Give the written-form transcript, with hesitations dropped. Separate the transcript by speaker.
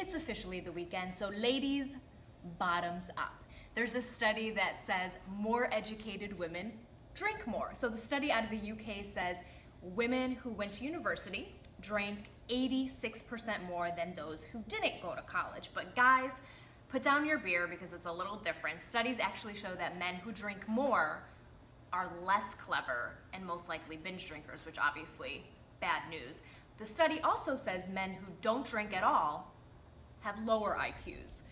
Speaker 1: it's officially the weekend, so ladies, bottoms up. There's a study that says more educated women drink more. So the study out of the UK says women who went to university drank 86% more than those who didn't go to college. But guys, put down your beer because it's a little different. Studies actually show that men who drink more are less clever and most likely binge drinkers, which obviously bad news. The study also says men who don't drink at all have lower IQs.